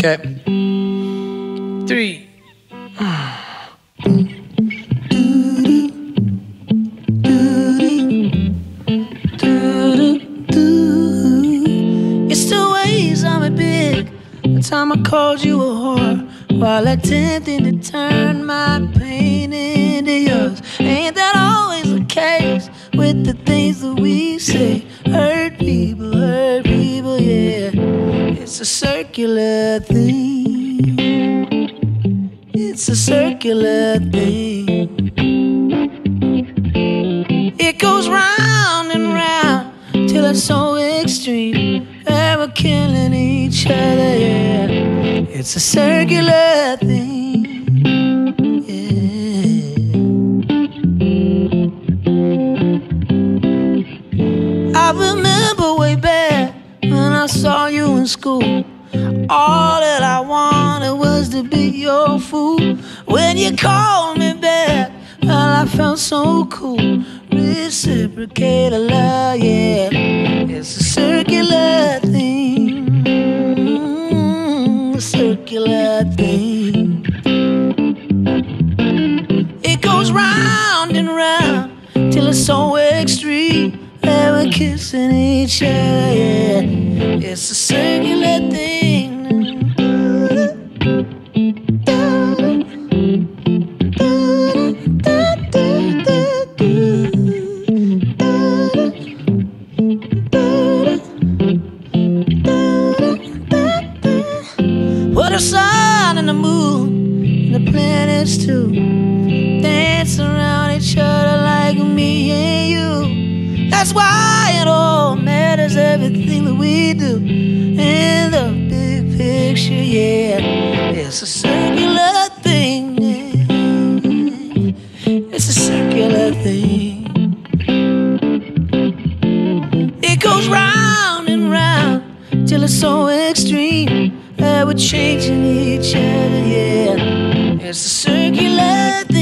Okay. 3. It still weighs on me big. The time I called you a whore, while attempting to turn my pain into yours. Ain't that always the case with the things that we say? Hurt people, yeah. It's a circular thing. It's a circular thing. It goes round and round till it's so extreme that we're killing each other, yeah. It's a circular thing, yeah. I remember way back when I saw you in school. All that I wanted was to be your fool. When you called me back, well, I felt so cool. Reciprocate a love, yeah. It's a circular thing, a circular thing. It goes round and round till it's so extreme that we're kissing each other, yeah. It's a circular thing. What the sun and the moon and the planets too dance around each other like me and you. That's why it all matters, everything that we do in the big picture, yeah. It's a circular thing, yeah. It's a circular thing. It goes round and round till it's so extreme that we're changing each other, yeah. It's a circular thing.